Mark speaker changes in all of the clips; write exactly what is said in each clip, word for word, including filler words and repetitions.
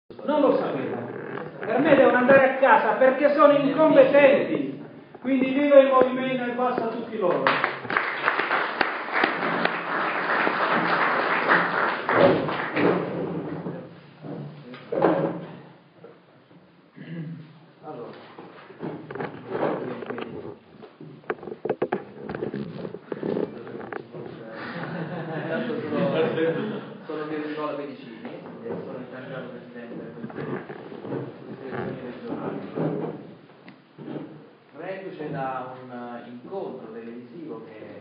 Speaker 1: Non lo sapevano. Per me devono andare a casa perché sono incompetenti. Quindi viva il movimento e basta a tutti loro.
Speaker 2: Allora, intanto sono, sono Piero Nicola Pedicini e sono il candidato presidente per queste elezioni regionali. Reduce da un incontro televisivo che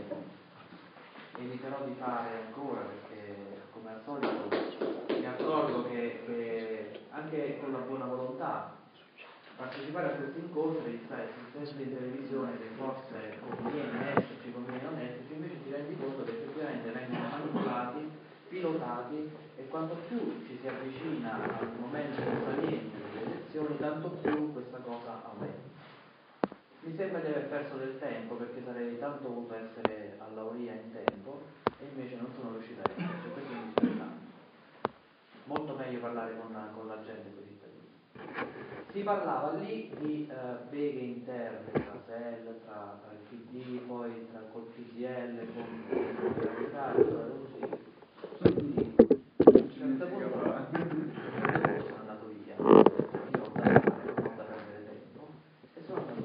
Speaker 2: eviterò di fare ancora perché, come al solito, mi accorgo che, che anche con la buona volontà partecipare a questi incontri, sai, si sente in televisione che forse conviene esserci, conviene non esserci, invece ti rendi conto che effettivamente vengono manipolati, pilotati e quanto più ci si avvicina al momento saliente delle elezioni, tanto più questa cosa aumenta. Mi sembra di aver perso del tempo perché sarei tanto voluto essere a Lauria in tempo e invece non sono riuscito a esserci, questo mi dispiace tanto. Molto meglio parlare con, con la gente, con i cittadini. Si parlava lì di uh, beghe interne tra S E L, tra, tra il P D, poi tra col P D L, con il radicale, quindi a un certo punto sono andato via, io ho da fare, non ho da perdere tempo e sono andato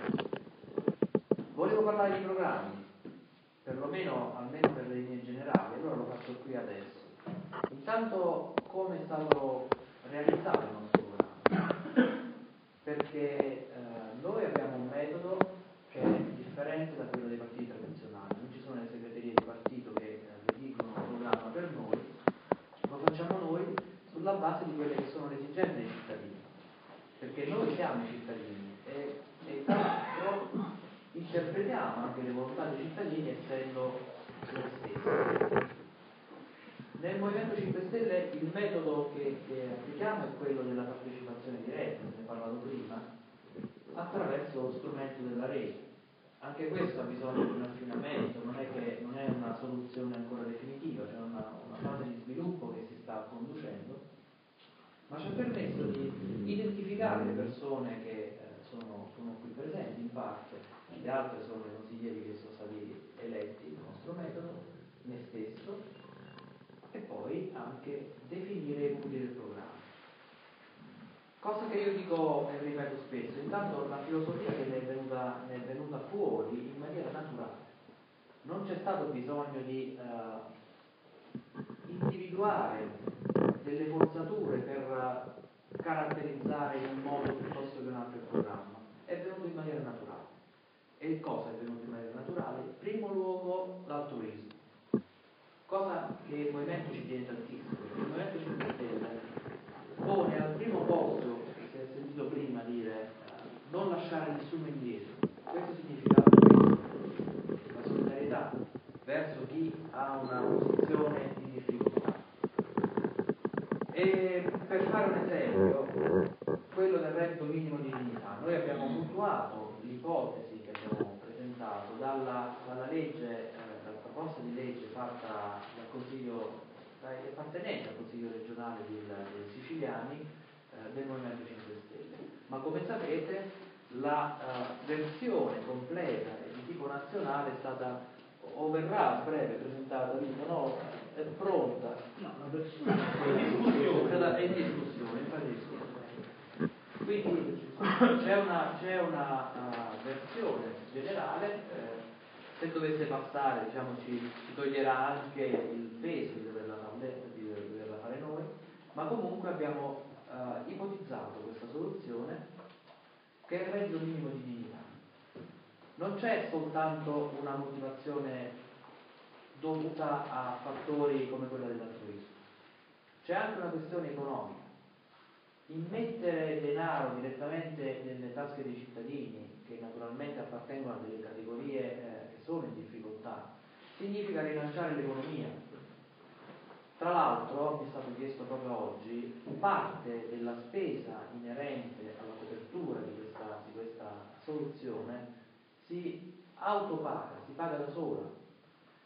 Speaker 2: via. Volevo parlare di programmi, perlomeno almeno per le linee generali, allora lo faccio qui adesso. Intanto come è stato realizzato il nostro programma? Perché eh, noi abbiamo un metodo che è differente da quello dei partiti tradizionali, non ci sono le segreterie di partito che eh, redigono un programma per noi, lo facciamo noi sulla base di quelle che sono le esigenze dei cittadini, perché noi siamo i cittadini e, e tra l'altro interpretiamo anche le volontà dei cittadini essendo le stesse. Nel Movimento cinque Stelle il metodo che, che applichiamo è quello della partecipazione diretta, ne ho parlato prima, attraverso lo strumento della rete. Anche questo ha bisogno di un affinamento, non è, che, non è una soluzione ancora definitiva, c'è una, una fase di sviluppo che si sta conducendo, ma ci ha permesso di identificare le persone che eh, sono, sono qui presenti in parte, le altre sono i consiglieri che sono stati eletti il nostro metodo, me stesso, e poi anche definire i punti del programma. Cosa che io dico e ripeto spesso, intanto la filosofia che ne è venuta, ne è venuta fuori in maniera naturale. Non c'è stato bisogno di uh, individuare delle forzature per uh, caratterizzare in un modo piuttosto che un altro il programma. È venuto in maniera naturale. E cosa è venuto in maniera naturale? In primo luogo l'altruismo. Cosa che il Movimento ci tiene tantissimo, perché il Movimento cinque Stelle pone al primo posto, si è sentito prima dire, non lasciare nessuno indietro. Questo significa la solidarietà verso chi ha una posizione di difficoltà. E per fare un esempio, quello del reddito minimo di dignità, noi abbiamo mutuato l'ipotesi che abbiamo presentato dalla, dalla legge, eh, dalla proposta di legge fatta dal Consiglio, dai appartenenti al Consiglio regionale dei, dei siciliani eh, del Movimento cinque Stelle. Ma come sapete la uh, versione completa e di tipo nazionale è stata o verrà a breve presentata, no, è pronta.
Speaker 1: No, la versione è
Speaker 2: in discussione, è in discussione, infatti discussione. Quindi c'è una, c'è una uh, versione generale, eh, se dovesse passare, diciamo, ci, ci toglierà anche il peso di doverla, di doverla fare noi, ma comunque abbiamo uh, ipotizzato questa soluzione che è il reddito minimo di dignità. Non c'è soltanto una motivazione dovuta a fattori come quella dell'altruismo, c'è anche una questione economica. Immettere denaro direttamente nelle tasche dei cittadini, che naturalmente appartengono a delle categorie eh, che sono in difficoltà, significa rilanciare l'economia. Tra l'altro, mi è stato chiesto proprio oggi, parte della spesa inerente alla copertura di questa, di questa soluzione si autopaga, si paga da sola,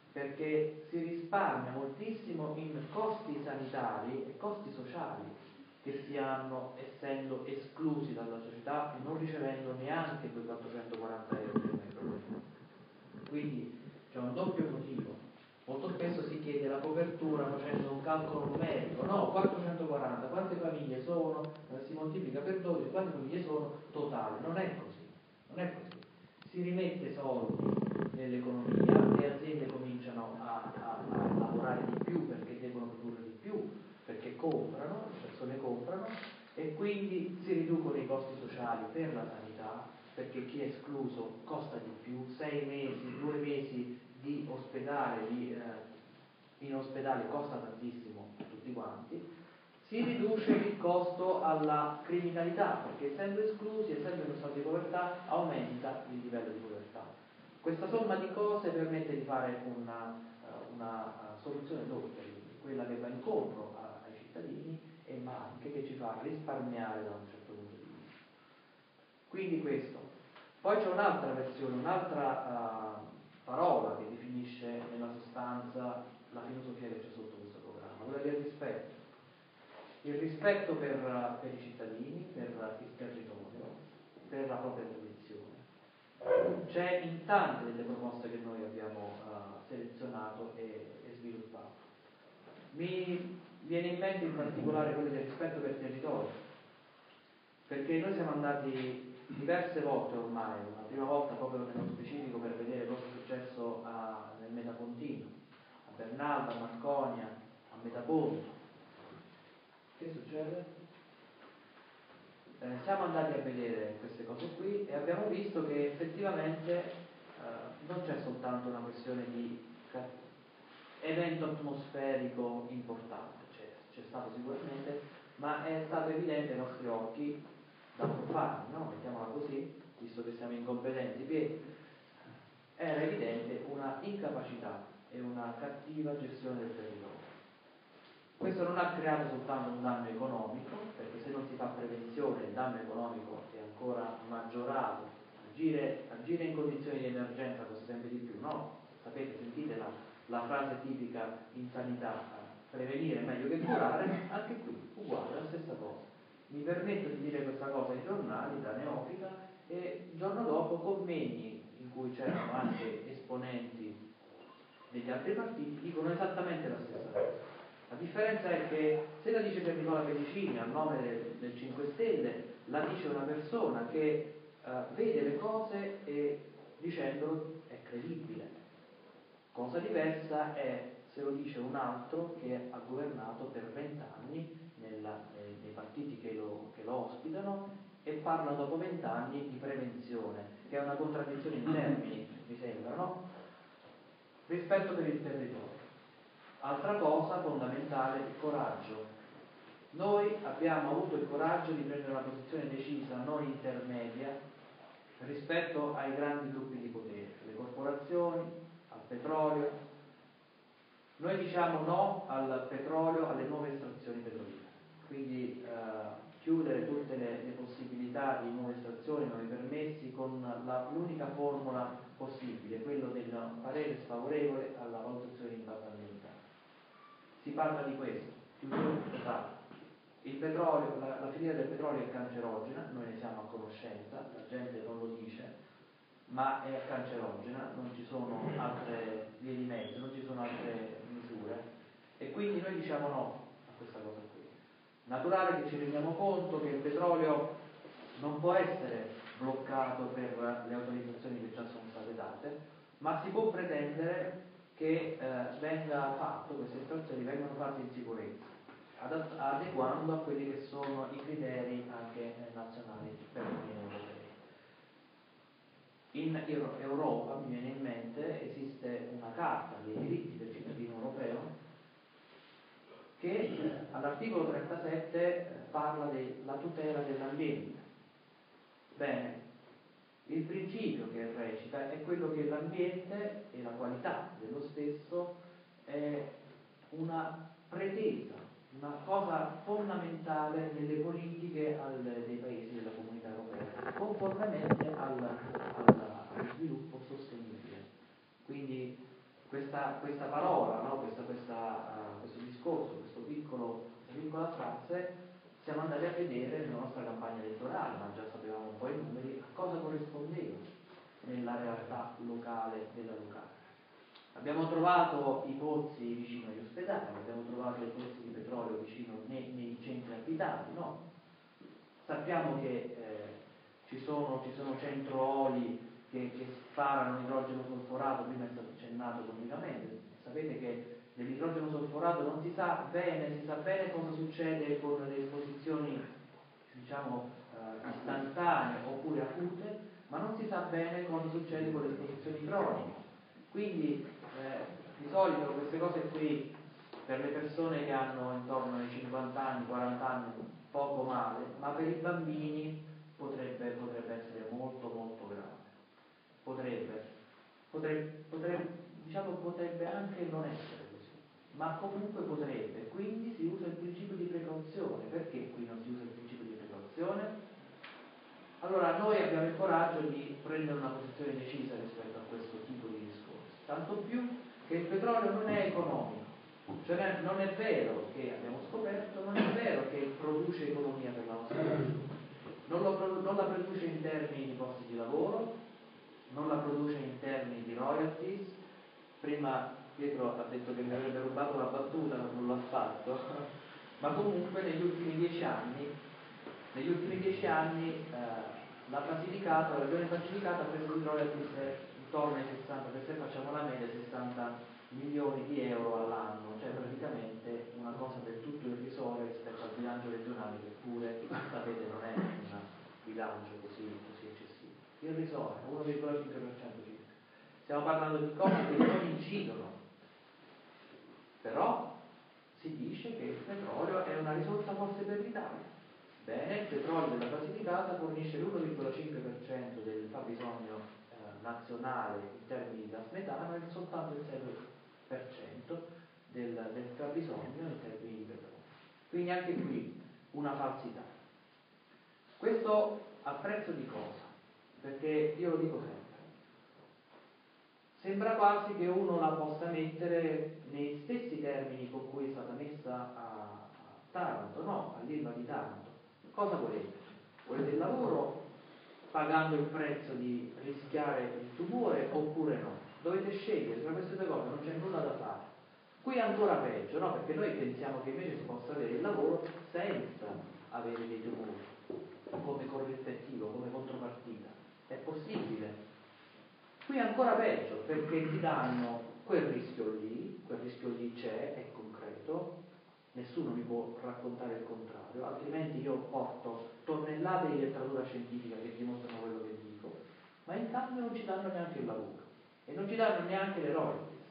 Speaker 2: perché si risparmia moltissimo in costi sanitari e costi sociali. che si hanno essendo esclusi dalla società e non ricevendo neanche quei quattrocentoquaranta euro del microfono. Quindi c'è un doppio motivo. Molto spesso si chiede la copertura facendo un calcolo numerico, no, quattrocentoquaranta, quante famiglie sono, eh, si moltiplica per dodici, quante famiglie sono totali, non è così, non è così. Si rimette soldi nell'economia, le aziende cominciano a, a, a lavorare di più perché devono produrre di più, perché comprano, le persone comprano e quindi si riducono i costi sociali per la sanità, perché chi è escluso costa di più, sei mesi, due mesi di ospedale, di, eh, in ospedale costa tantissimo a tutti quanti, si riduce il costo alla criminalità, perché essendo esclusi, essendo in uno stato di povertà, aumenta il livello di povertà. Questa somma di cose permette di fare una, una soluzione doppia, quella che va incontro a, ai cittadini e ma anche che ci fa risparmiare da un certo punto di vista. Quindi questo. Poi c'è un'altra versione, un'altra uh, parola che definisce nella sostanza la filosofia che c'è sotto questo programma, quella del rispetto. Il rispetto per, per i cittadini, per il territorio, per la propria condizione. C'è in tante delle proposte che noi abbiamo uh, selezionato e, e sviluppato. Mi viene in mente in particolare quello del rispetto per il territorio, perché noi siamo andati diverse volte ormai, una prima volta proprio nello specifico per vedere cosa è successo a, nel Metapontino, a Bernalda, a Marconia, a Metaponto. Che succede? Eh, siamo andati a vedere queste cose qui e abbiamo visto che effettivamente eh, non c'è soltanto una questione di evento atmosferico importante, c'è, c'è stato sicuramente, ma è stato evidente ai nostri occhi da profani, no? Mettiamola così, visto che siamo incompetenti, che era evidente una incapacità e una cattiva gestione del territorio. Questo non ha creato soltanto un danno economico, perché se non si fa prevenzione il danno economico è ancora maggiorato. Agire, agire in condizioni di emergenza costa sempre di più, no? Sapete, sentite la, la frase tipica in sanità, prevenire è meglio che curare, anche qui, uguale, la stessa cosa. Mi permetto di dire questa cosa ai giornali, da neofita, e il giorno dopo convegni in cui c'erano anche esponenti degli altri partiti dicono esattamente la stessa cosa. La differenza è che se la dice Piernicola Pedicini a nome del, del cinque Stelle, la dice una persona che uh, vede le cose e dicendolo è credibile. Cosa diversa è se lo dice un altro che ha governato per vent'anni nella, nei, nei partiti che lo, che lo ospitano e parla dopo vent'anni di prevenzione, che è una contraddizione in termini, mi sembra, no? Rispetto per il territorio. Altra cosa fondamentale, il coraggio. Noi abbiamo avuto il coraggio di prendere una posizione decisa, non intermedia, rispetto ai grandi gruppi di potere, alle corporazioni, al petrolio. Noi diciamo no al petrolio, alle nuove estrazioni petrolifere. Quindi eh, chiudere tutte le, le possibilità di nuove estrazioni, nuovi permessi, con la, l'unica formula possibile, quello del parere sfavorevole alla valutazione di impatto ambientale. Si parla di questo, chiusura totale. Il petrolio, la, la filiera del petrolio è cancerogena, noi ne siamo a conoscenza, la gente non lo dice, ma è cancerogena, non ci sono altre vie di mezzo, non ci sono altre misure e quindi noi diciamo no a questa cosa qui. Naturale che ci rendiamo conto che il petrolio non può essere bloccato per le autorizzazioni che già sono state date, ma si può pretendere che eh, venga fatto, queste estrazioni vengano fatte in sicurezza, ad, adeguando a quelli che sono i criteri anche eh, nazionali per l'Unione Europea. In Europa, mi viene in mente, esiste una carta dei diritti del cittadino europeo che eh, all'articolo trentasette eh, parla della tutela dell'ambiente. Bene, il principio che recita è quello che l'ambiente e la qualità dello stesso è una pretesa, una cosa fondamentale nelle politiche al, dei paesi della comunità europea, conformemente al, al, allo sviluppo sostenibile. Quindi questa, questa parola, no? questa, questa, uh, questo discorso, questo piccolo, questa piccola frase siamo andati a vedere nella nostra campagna elettorale, ma già sapevamo un po' i numeri, a cosa corrispondeva nella realtà locale della locale. Abbiamo trovato i pozzi vicino agli ospedali, abbiamo trovato i pozzi di petrolio vicino nei, nei centri abitati, no? Sappiamo che eh, ci, sono, ci sono centro oli che, che sparano idrogeno solforato, prima è stato accennato continuamente. Sapete che dell'idrogeno solforato non si sa bene, si sa bene cosa succede con le esposizioni, diciamo, eh, istantanee oppure acute, ma non si sa bene cosa succede con le esposizioni croniche. Quindi eh, di solito queste cose qui per le persone che hanno intorno ai cinquanta anni, quaranta anni, poco male, ma per i bambini potrebbe, potrebbe essere molto molto grave. Potrebbe, potrebbe, potrebbe, diciamo potrebbe anche non essere così, ma comunque potrebbe, quindi si usa il principio di precauzione. Perché qui non si usa il principio di precauzione? Allora noi abbiamo il coraggio di prendere una posizione decisa rispetto a questo tipo di discorso, tanto più che il petrolio non è economico, cioè non è vero che abbiamo scoperto, non è vero che produce economia per la nostra nazione, non, lo, non la produce in termini di posti di lavoro, non la produce in termini di royalties. Prima Pietro ha detto che mi avrebbe rubato la battuta, ma non l'ha fatto, ma comunque negli ultimi dieci anni negli ultimi dieci anni eh, la Basilicata, la regione Basilicata ha preso di royalties intorno ai sessanta, se facciamo la media, sessanta milioni di euro all'anno, cioè praticamente una cosa del tutto irrisoria rispetto al bilancio regionale, che pure sapete non è un bilancio così, così eccessivo, irrisoria, uno virgola cinque per cento circa. Stiamo parlando di cose che non incidono, però si dice che il petrolio è una risorsa forse per l'Italia. Bene, il petrolio della Basilicata fornisce l'uno virgola cinque per cento del fabbisogno eh, nazionale in termini di gas metano e soltanto il sei per cento del, del fabbisogno in termini di petrolio. Quindi anche qui una falsità. Questo a prezzo di cosa? Perché io lo dico sempre, sembra quasi che uno la possa mettere nei stessi termini con cui è stata messa a, a Taranto, no, all'Ilva di Taranto. Cosa volete? Volete il lavoro pagando il prezzo di rischiare il tumore oppure no? Dovete scegliere tra queste due cose, non c'è nulla da fare. Qui è ancora peggio, no? Perché noi pensiamo che invece si possa avere il lavoro senza avere dei tumori, come corrispettivo, come contropartita. È possibile. Qui è ancora peggio, perché ti danno quel rischio lì, quel rischio lì c'è, è concreto, nessuno mi può raccontare il contrario, altrimenti io porto tonnellate di letteratura scientifica che dimostrano quello che dico, ma in cambio non ci danno neanche il lavoro e non ci danno neanche le royalties,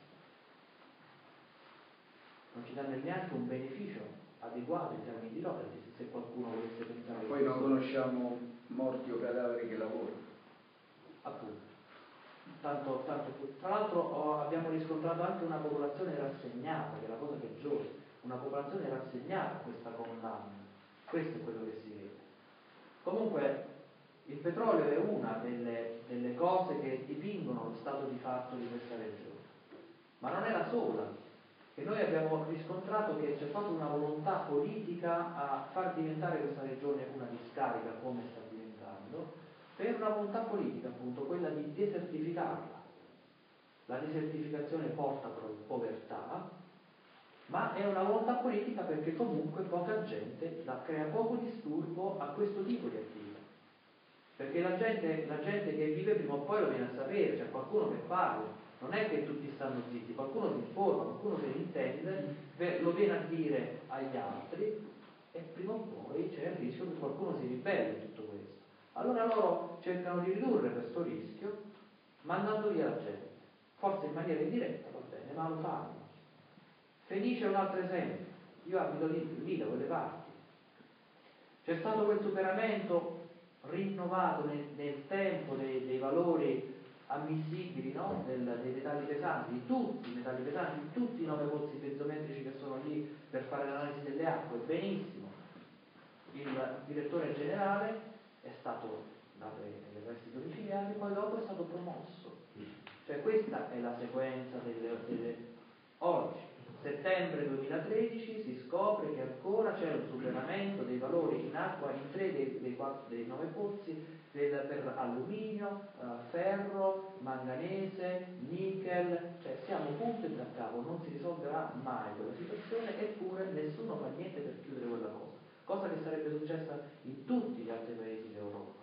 Speaker 2: non ci danno neanche un beneficio adeguato in termini di royalties, se qualcuno volesse pensare.
Speaker 3: Poi non conosciamo morti o cadaveri che lavorano.
Speaker 2: Appunto. Tanto, tanto, tra l'altro oh, abbiamo riscontrato anche una popolazione rassegnata, che è la cosa peggiore, una popolazione rassegnata a questa condanna. Questo è quello che si vede. Comunque il petrolio è una delle, delle cose che dipingono lo stato di fatto di questa regione, ma non è la sola, che noi abbiamo riscontrato che c'è stata una volontà politica a far diventare questa regione una discarica, come sta diventando, per una volontà politica, appunto, quella di desertificarla. La desertificazione porta povertà, ma è una volontà politica perché comunque poca gente la crea poco disturbo a questo tipo di attività. Perché la gente, la gente che vive prima o poi lo viene a sapere, c'è qualcuno che parla, non è che tutti stanno zitti, qualcuno si informa, qualcuno se ne intende, lo viene a dire agli altri e prima o poi c'è il rischio che qualcuno si ribelli a tutto questo. Allora loro cercano di ridurre questo rischio mandando via la gente, forse in maniera indiretta, va bene, ma lo fanno. Fenice è un altro esempio, io abito lì, lì da quelle parti. C'è stato quel superamento rinnovato nel, nel tempo dei, dei valori ammissibili, no? Del, dei metalli pesanti, di tutti i metalli pesanti, di tutti i nove pozzi piezometrici che sono lì per fare l'analisi delle acque, benissimo. Il direttore generale è stato dato gli arresti domiciliari, poi dopo è stato promosso. Cioè questa è la sequenza delle, delle oggi. Settembre duemilatredici si scopre che ancora c'è un superamento dei valori in acqua in tre dei, dei, quattro, dei nove pozzi del, per alluminio, eh, ferro, manganese, nickel, cioè siamo punto e da capo, non si risolverà mai quella situazione, eppure nessuno fa niente per chiudere quella cosa, cosa che sarebbe successa in tutti gli altri paesi d'Europa.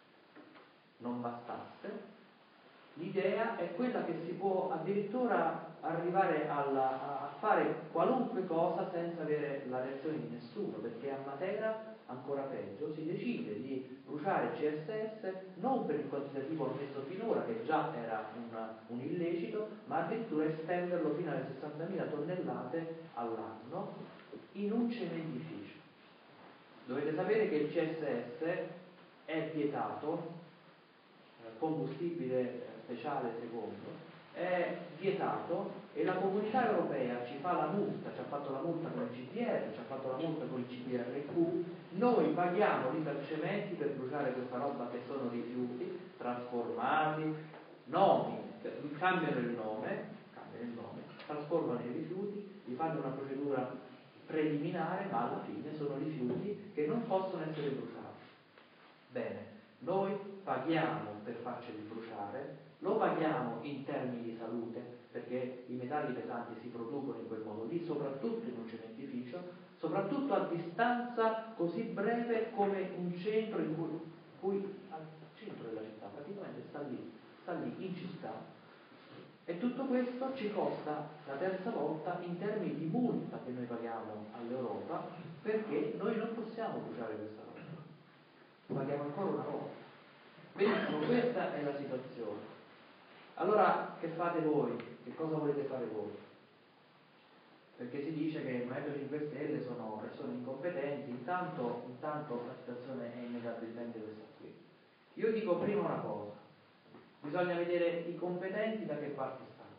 Speaker 2: Non bastasse, l'idea è quella che si può addirittura arrivare alla, a fare qualunque cosa senza avere la reazione di nessuno, perché a Matera, ancora peggio, si decide di bruciare C S S non per il quantitativo ammesso finora, che già era un, un illecito, ma addirittura estenderlo fino alle sessantamila tonnellate all'anno in un cementificio. Dovete sapere che il C S S è vietato, combustibile speciale secondo, è vietato, e la comunità europea ci fa la multa, ci ha fatto la multa con il C D R, ci ha fatto la multa con il C D R Q, noi paghiamo l'Italcementi per bruciare questa roba che sono rifiuti trasformati, nomi, cambiano il nome, cambiano il nome, trasformano i rifiuti, gli fanno una procedura preliminare, ma alla fine sono rifiuti che non possono essere bruciati. Bene, noi paghiamo per farceli bruciare, lo paghiamo in termini di salute, perché i metalli pesanti si producono in quel modo lì, soprattutto in un cementificio, soprattutto a distanza così breve come un centro in cui, cui al centro della città, praticamente sta lì, sta lì in città, e tutto questo ci costa la terza volta in termini di multa che noi paghiamo all'Europa, perché noi non possiamo bruciare questa roba, paghiamo ancora una volta. Benissimo, questa è la situazione. Allora, che fate voi? Che cosa volete fare voi? Perché si dice che il Movimento cinque Stelle sono persone incompetenti, intanto, intanto la situazione è innegabilmente questa qui. Io dico prima una cosa, bisogna vedere i competenti da che parte stanno.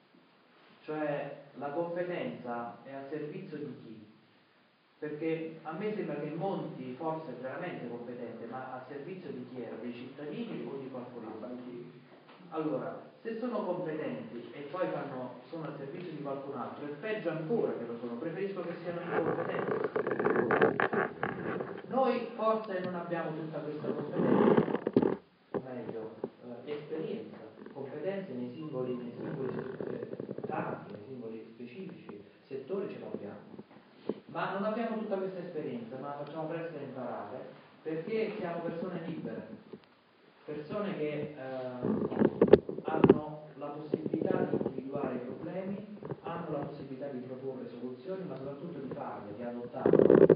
Speaker 2: Cioè, la competenza è al servizio di chi? Perché a me sembra che Monti forse è veramente competente, ma a servizio di chi era? Dei cittadini o di qualcun altro? Allora, se sono competenti e poi fanno, sono al servizio di qualcun altro, è peggio ancora che lo sono, preferisco che siano incompetenti. Noi forse non abbiamo tutta questa competenza, o meglio, eh, esperienza, competenze nei singoli, nei singoli campi, nei singoli specifici settori ce l'abbiamo. Ma non abbiamo tutta questa esperienza, ma facciamo presto a imparare, perché siamo persone libere, persone che eh, hanno la possibilità di individuare i problemi, hanno la possibilità di proporre soluzioni, ma soprattutto di farle, di adottarle.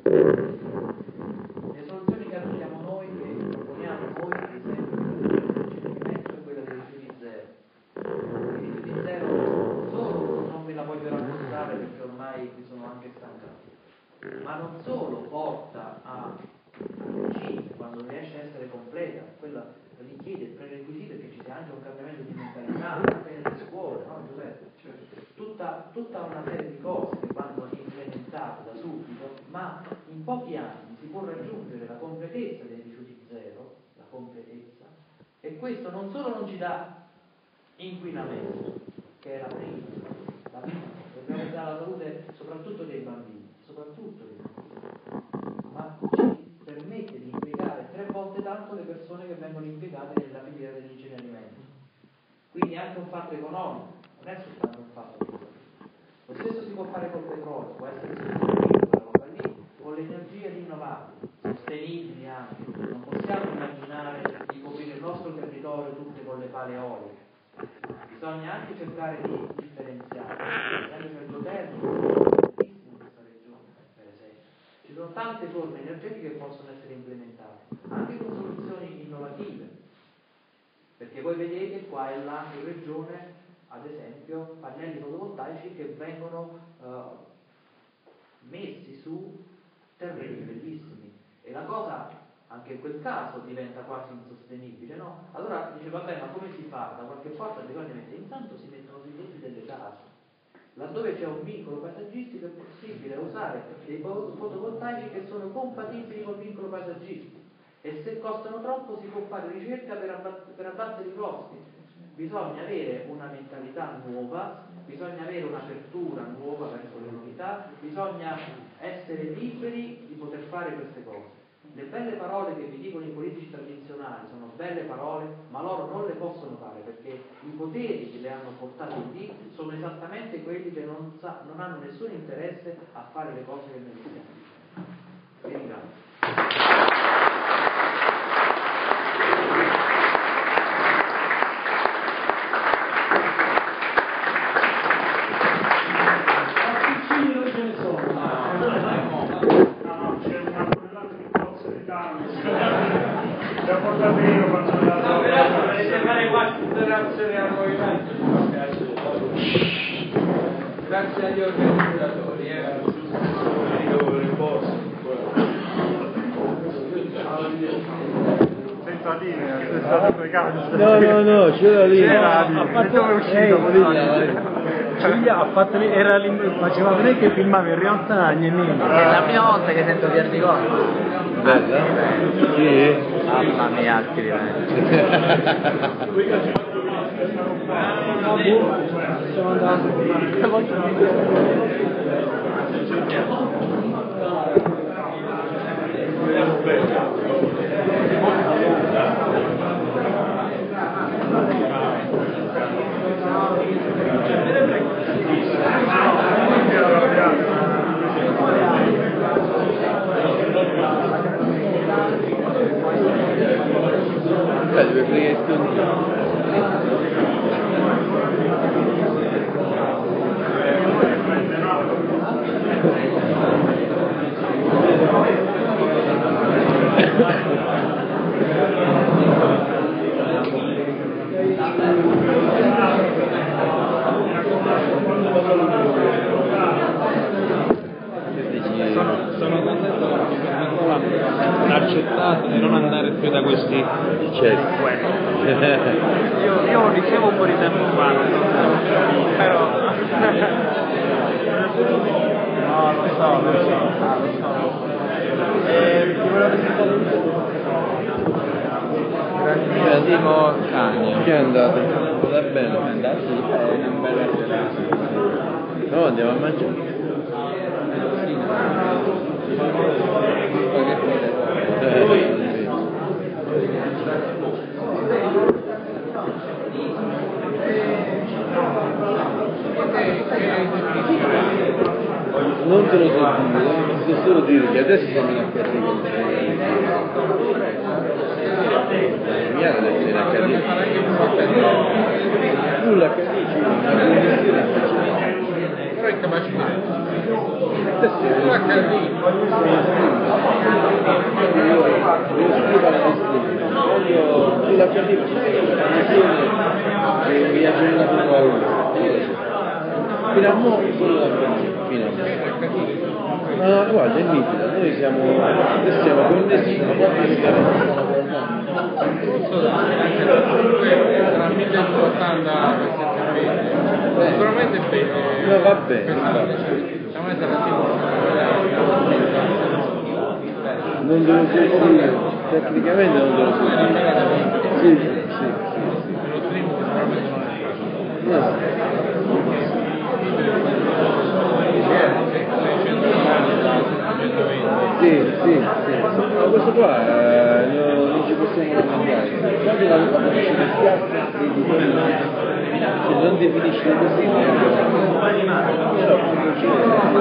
Speaker 2: Le soluzioni che adottiamo noi, che proponiamo noi, ad esempio, è quella dei rifiuti zero. I rifiuti zero non solo non ve la voglio raccontare perché ormai mi sono anche stancato, ma non solo porta a uccidere quando riesce a essere completa, quella richiede il prerequisito che ci sia anche un cambiamento di mentalità, anche nelle scuole, no Giuseppe? Tutta, tutta una serie di cose che vanno implementate da subito, ma in pochi anni si può raggiungere la completezza dei rifiuti zero, la completezza, e questo non solo non ci dà inquinamento, che è la prima, la prima, dobbiamo pensare alla salute soprattutto dei bambini, soprattutto dei bambini, ma ci permette di impiegare tre volte tanto le persone che vengono impiegate nella filiera dell'incenerimento. Quindi è anche un fatto economico, non è soltanto un fatto economico. Lo stesso si può fare col petrolio, può essere sostituito quella roba lì, con le energie rinnovabili, sostenibili anche. Non possiamo immaginare di coprire il nostro territorio tutte con le pale eoliche. Bisogna anche cercare di differenziare, sempre per geotermico, in questa regione, per esempio. Ci sono tante forme energetiche che possono essere implementate, anche con soluzioni innovative, perché voi vedete qua e là in regione, ad esempio, pannelli fotovoltaici che vengono uh, messi su terreni bellissimi, e la cosa anche in quel caso diventa quasi insostenibile, no? Allora dice, vabbè, ma come si fa? Da qualche parte bisogna mettere, intanto si mettono sui tetti delle case, laddove c'è un vincolo paesaggistico è possibile usare dei fotovoltaici che sono compatibili col vincolo paesaggistico, e se costano troppo si può fare ricerca per, abbat- per abbattere i costi. bisogna avere una mentalità nuova, bisogna avere un'apertura nuova verso le novità, bisogna essere liberi di poter fare queste cose. Le belle parole che vi dicono i politici tradizionali sono belle parole, ma loro non le possono fare perché i poteri che le hanno portate lì sono esattamente quelli che non, sa, non hanno nessun interesse a fare le cose che noi diciamo. Vi ringrazio.
Speaker 1: Da portare io faccio la no, però volete fare qualche interazione al movimento, grazie agli organizzatori, eh. Senza linea, è stato pregato.
Speaker 4: No, no, no, c'era lì.
Speaker 1: C'era lì, dove è uscito?
Speaker 4: Ha fatto lì, era lì, faceva vedere che filmava, in realtà niente.
Speaker 5: È la prima volta che sento Piernicola.
Speaker 4: Bella? Sì?
Speaker 5: Mamma mia, altri livelli.
Speaker 4: Sono andato.
Speaker 6: Deve fregare
Speaker 4: Sono, sono contento perché Nicola ha accettato di non andare più da questi
Speaker 6: certo.
Speaker 4: io, io lo dicevo un po' di tempo fa, però no, lo so, lo so, lo so. E ti volevo presentare
Speaker 6: Cioè, Timo Cagno. Chi è andato? Va bene. È andato?
Speaker 4: è una bella serata.
Speaker 6: No, andiamo a mangiare. Eh, non te lo so dire, ti so solo dire che adesso siamo in accademia. Mia adesso in accademia. Nulla accademia. Però è capace di adesso è un accademia. Io scrivo la destina. Voglio sull'accademia. E mi piace una parola. Fino a mo' solo l'accademia. Fino a mo'. Ma guarda, è nitida, noi siamo, noi siamo connessi, siamo quattro che stanno
Speaker 7: tra milleottanta e settecentoventi sicuramente bene.
Speaker 6: No, va bene, non te lo so dire, tecnicamente non te lo so dire. Sì, sì, sì.
Speaker 7: Lo stream sicuramente non è
Speaker 6: No. Sì, sì, sì. Ma questo qua eh, non, non ci possiamo lamentare. Quando la quando ci dispiace che non definisce così, però non ci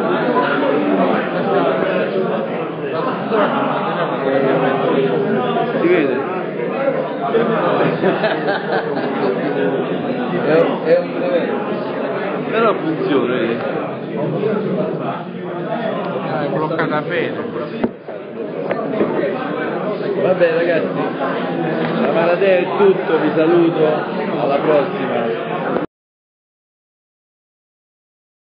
Speaker 6: si vede? È, è un brevetto. Però funziona, vedi?
Speaker 7: è bloccata bene.
Speaker 6: Va bene ragazzi, la Maradea è tutto, vi saluto, alla prossima.